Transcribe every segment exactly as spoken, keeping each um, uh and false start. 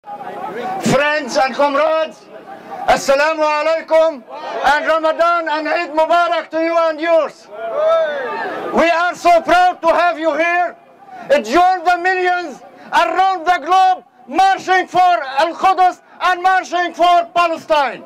friends and comrades, Assalamu alaikum, and Ramadan and Eid Mubarak to you and yours. We are so proud to have you here. Join the millions around the globe marching for Al-Quds and marching for Palestine.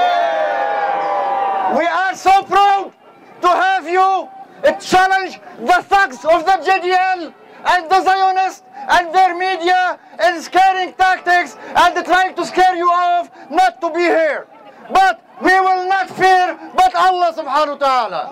We are so proud to have you challenge the thugs of the J D L and the Zionists and their media in scaring tactics and trying to scare you off not to be here. But we will not fear but Allah subhanahu wa ta'ala.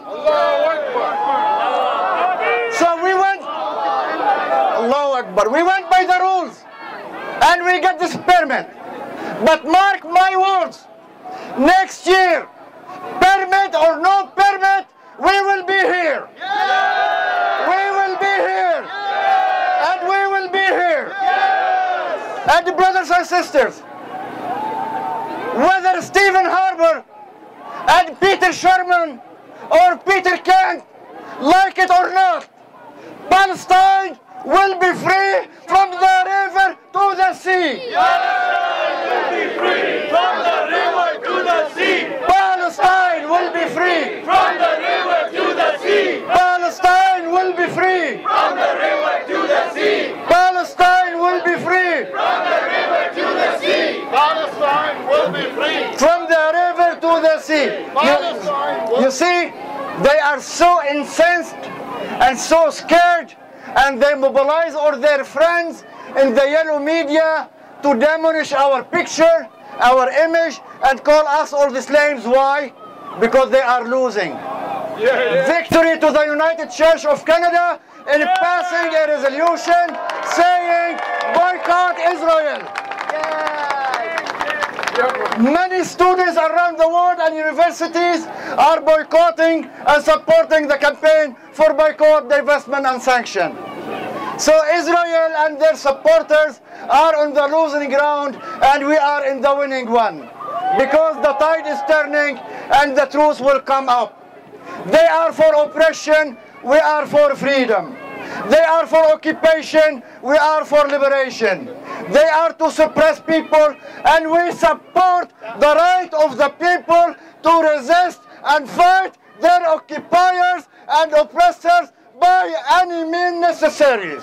So we went, Allahu Akbar, we went by the rules and we got this permit. But mark my words, next year, permit or no permit, we will be here. Yeah. We will be here. Yeah. And we will be here. Yes. And brothers and sisters, whether Stephen Harper and Peter Sherman or Peter Kent like it or not, Palestine will be free from the river to the sea. Palestine will be free from the river to the sea. Palestine will be free from the river to the sea. Palestine will be free from the river to the sea. Palestine will be free from the river to the sea. Palestine will be free from the river to the sea. You, you see, they are so incensed and so scared, and they mobilize all their friends in the yellow media to demolish our picture, our image, and call us all the slaves. Why? Because they are losing. Yeah, yeah. Victory to the United Church of Canada in yeah. passing a resolution saying boycott Israel. Yeah. Many students around the world and universities are boycotting and supporting the campaign for boycott, divestment and sanction. So Israel and their supporters are on the losing ground and we are in the winning one. Because the tide is turning and the truth will come up. They are for oppression, we are for freedom. They are for occupation, we are for liberation. They are to suppress people and we support the right of the people to resist and fight their occupiers and oppressors by any means necessary.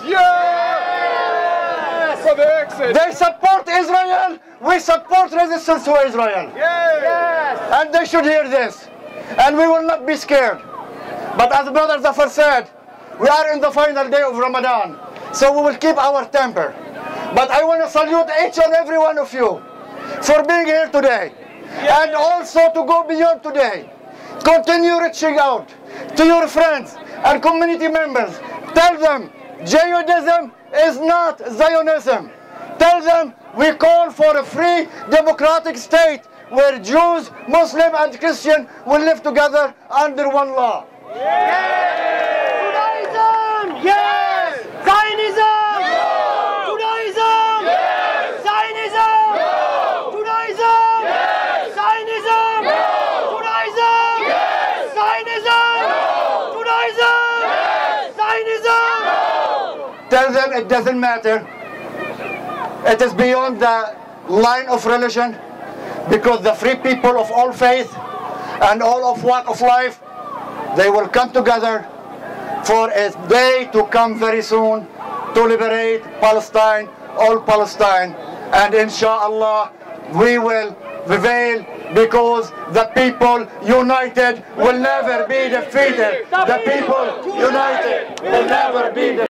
Yes! For the exit. They support Israel, we support resistance to Israel. Yes! And they should hear this. And we will not be scared. But as Brother Zafar said, we are in the final day of Ramadan, so we will keep our temper. But I want to salute each and every one of you for being here today. Yes. And also to go beyond today. Continue reaching out to your friends and community members. Tell them Judaism is not Zionism. Tell them we call for a free democratic state where Jews, Muslim and Christian will live together under one law. Yes! Judaism! Yes! Zionism! No! Judaism! Yes! Zionism! No! Judaism! Yes! Zionism! No! Judaism! Yes! Zionism! No! Judaism! Yes! Zionism! No! Tell them it doesn't matter. It is beyond the line of religion, because the free people of all faith and all of walk of life, they will come together for a day to come very soon to liberate Palestine, all Palestine, and inshallah we will prevail, because the people united will never be defeated. The people united will never be defeated.